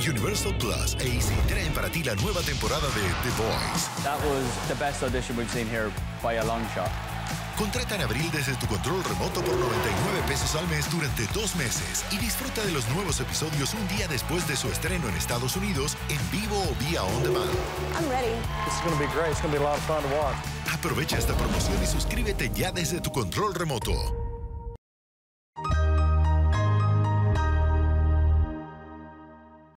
Universal Plus e Easy traen para ti la nueva temporada de The Voice. That was the best audition we've seen here by a long shot. Contrata en abril desde tu control remoto por 99 pesos al mes durante 2 meses y disfruta de los nuevos episodios un día después de su estreno en Estados Unidos, en vivo o vía on demand. I'm ready. This is going to be great. It's going to be a lot of fun to watch. Aprovecha esta promoción y suscríbete ya desde tu control remoto.